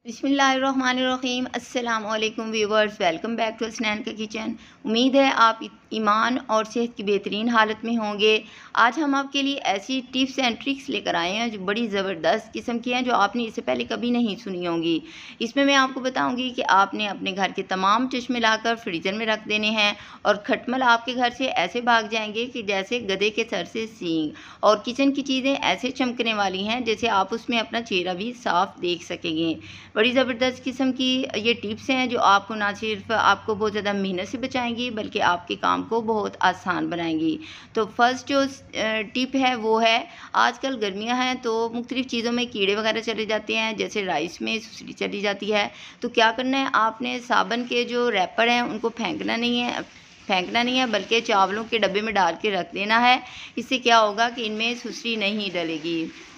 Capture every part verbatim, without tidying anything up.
बिस्मिल्लाहिर्रहमानिर्रहीम। अस्सलाम वालेकुम viewers, welcome back to Hasnain का किचन। उम्मीद है आप ईमान और सेहत की बेहतरीन हालत में होंगे। आज हम आपके लिए ऐसी टिप्स एंड ट्रिक्स लेकर आए हैं जो बड़ी ज़बरदस्त किस्म की हैं, जो आपने इससे पहले कभी नहीं सुनी होंगी। इसमें मैं आपको बताऊंगी कि आपने अपने घर के तमाम चश्मे लाकर फ्रीज़र में रख देने हैं और खटमल आपके घर से ऐसे भाग जाएंगे कि जैसे गधे के सर से सींग, और किचन की चीज़ें ऐसे चमकने वाली हैं जैसे आप उसमें अपना चेहरा भी साफ देख सकेंगे। बड़ी ज़बरदस्त किस्म की ये टिप्स हैं जो आपको ना सिर्फ आपको बहुत ज़्यादा मेहनत से बचाएंगी बल्कि आपके काम को बहुत आसान बनाएंगी। तो फर्स्ट जो टिप है वो है, आजकल गर्मियां हैं तो मुख्तलिफ़ चीज़ों में कीड़े वगैरह चले जाते हैं, जैसे राइस में सुसरी चली जाती है। तो क्या करना है, आपने साबुन के जो रैपर हैं उनको फेंकना नहीं है फेंकना नहीं है बल्कि चावलों के डब्बे में डाल के रख देना है। इससे क्या होगा कि इनमें सुसरी नहीं डलेगी।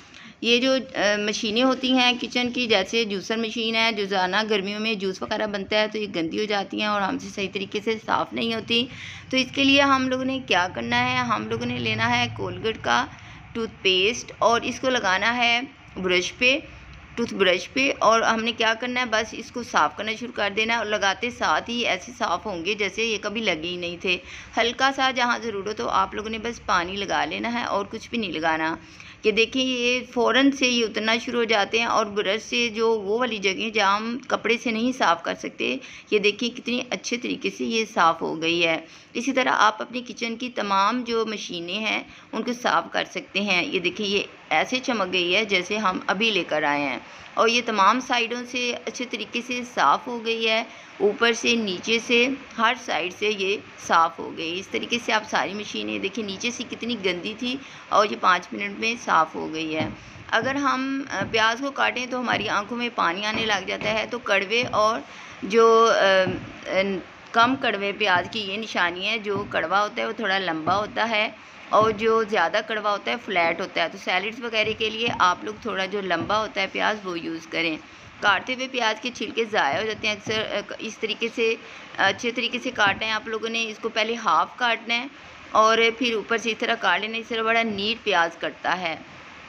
ये जो मशीनें होती हैं किचन की, जैसे जूसर मशीन है, जो ज़ाना गर्मियों में जूस वगैरह बनता है, तो ये गंदी हो जाती हैं और हमसे सही तरीके से साफ़ नहीं होती। तो इसके लिए हम लोगों ने क्या करना है, हम लोगों ने लेना है कोलगेट का टूथपेस्ट और इसको लगाना है ब्रश पे, टूथ ब्रश पे, और हमने क्या करना है, बस इसको साफ़ करना शुरू कर देना है। और लगाते साथ ही ऐसे साफ़ होंगे जैसे ये कभी लगे ही नहीं थे। हल्का सा जहाँ ज़रूरत हो आप लोगों ने बस पानी लगा लेना है और कुछ भी नहीं लगाना। कि देखिए ये फ़ौरन से ये उतरना शुरू हो जाते हैं और ब्रश से जो वो वाली जगह जहाँ हम कपड़े से नहीं साफ़ कर सकते, ये देखिए कितनी अच्छे तरीके से ये साफ़ हो गई है। इसी तरह आप अपनी किचन की तमाम जो मशीनें हैं उनको साफ़ कर सकते हैं। ये देखिए ये ऐसे चमक गई है जैसे हम अभी लेकर आए हैं, और ये तमाम साइडों से अच्छे तरीके से साफ़ हो गई है, ऊपर से नीचे से हर साइड से ये साफ़ हो गई। इस तरीके से आप सारी मशीनें देखिए, नीचे से कितनी गंदी थी और ये पाँच मिनट में साफ़ हो गई है। अगर हम प्याज को काटें तो हमारी आंखों में पानी आने लग जाता है, तो कड़वे और जो आ, आ, कम कड़वे प्याज की ये निशानी है। जो कड़वा होता है वो थोड़ा लंबा होता है और जो ज़्यादा कड़वा होता है फ्लैट होता है। तो सैलड्स वगैरह के लिए आप लोग थोड़ा जो लंबा होता है प्याज वो यूज़ करें। काटते हुए प्याज के छिलके ज़ाया हो जाते हैं अक्सर। इस तरीके से अच्छे तरीके से काटना है आप लोगों ने। इसको पहले हाफ़ काटना है और फिर ऊपर से इस तरह काट लेना। इस तरह बड़ा नीट प्याज कटता है।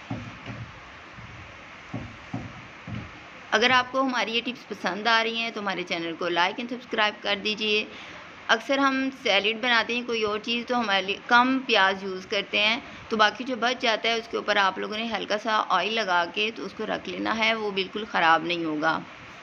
अगर आपको हमारी ये टिप्स पसंद आ रही हैं तो हमारे चैनल को लाइक एंड सब्सक्राइब कर दीजिए। अक्सर हम सैलेड बनाते हैं कोई और चीज़ तो हमारे लिए कम प्याज यूज़ करते हैं, तो बाकी जो बच जाता है उसके ऊपर आप लोगों ने हल्का सा ऑयल लगा के तो उसको रख लेना है, वो बिल्कुल ख़राब नहीं होगा।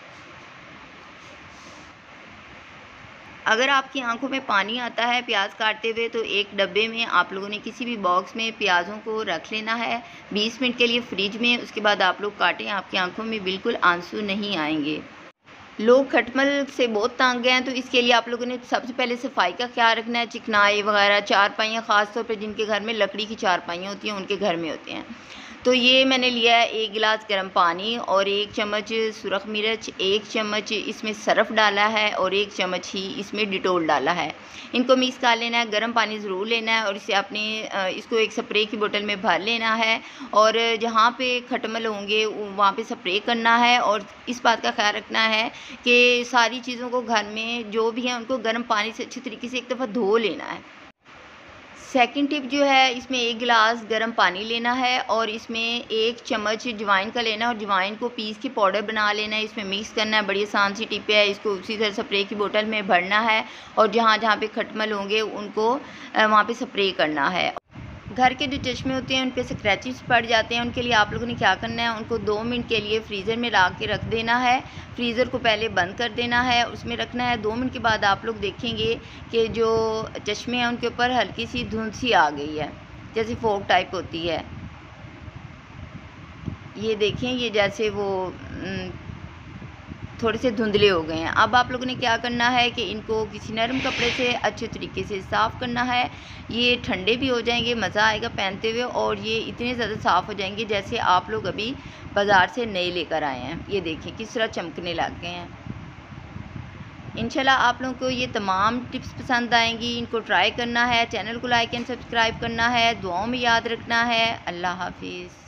अगर आपकी आंखों में पानी आता है प्याज काटते हुए तो एक डब्बे में आप लोगों ने किसी भी बॉक्स में प्याज़ों को रख लेना है बीस मिनट के लिए फ्रिज में। उसके बाद आप लोग काटें, आपकी आंखों में बिल्कुल आंसू नहीं आएंगे। लोग खटमल से बहुत तंग हैं, तो इसके लिए आप लोगों ने सबसे पहले सफाई का ख्याल रखना है। चिकनाई वगैरह, चारपाइयाँ, ख़ास तौर पे जिनके घर में लकड़ी की चारपाइयाँ होती हैं उनके घर में होते हैं। तो ये मैंने लिया है एक गिलास गर्म पानी और एक चम्मच सुरख मिर्च, एक चम्मच इसमें सरफ़ डाला है और एक चम्मच ही इसमें डिटोल डाला है। इनको मिक्स कर लेना है। गर्म पानी ज़रूर लेना है और इसे अपने इसको एक स्प्रे की बोतल में भर लेना है और जहाँ पे खटमल होंगे वहाँ पे स्प्रे करना है। और इस बात का ख्याल रखना है कि सारी चीज़ों को घर में जो भी हैं उनको गर्म पानी से अच्छी तरीके से एक दफ़ा धो लेना है। सेकंड टिप जो है, इसमें एक गिलास गर्म पानी लेना है और इसमें एक चम्मच जवाइन का लेना है और जवाइन को पीस के पाउडर बना लेना है, इसमें मिक्स करना है। बड़ी आसान सी टिप है। इसको उसी तरह स्प्रे की बोतल में भरना है और जहाँ जहाँ पे खटमल होंगे उनको वहाँ पे स्प्रे करना है। घर के जो चश्मे होते हैं उन पे स्क्रैचेस पड़ जाते हैं, उनके लिए आप लोगों ने क्या करना है, उनको दो मिनट के लिए फ्रीज़र में ला के रख देना है। फ्रीज़र को पहले बंद कर देना है, उसमें रखना है। दो मिनट के बाद आप लोग देखेंगे कि जो चश्मे हैं उनके ऊपर हल्की सी धुंध सी आ गई है, जैसे फोक टाइप होती है। ये देखें, ये जैसे वो थोड़े से धुंधले हो गए हैं। अब आप लोगों ने क्या करना है कि इनको किसी नरम कपड़े से अच्छे तरीके से साफ़ करना है। ये ठंडे भी हो जाएंगे, मज़ा आएगा पहनते हुए, और ये इतने ज़्यादा साफ़ हो जाएंगे जैसे आप लोग अभी बाज़ार से नए लेकर आए हैं। ये देखिए किस तरह चमकने लग गए हैं। इंशाल्लाह आप लोगों को ये तमाम टिप्स पसंद आएंगी। इनको ट्राई करना है, चैनल को लाइक एंड सब्सक्राइब करना है, दुआओं में याद रखना है। अल्लाह हाफिज़।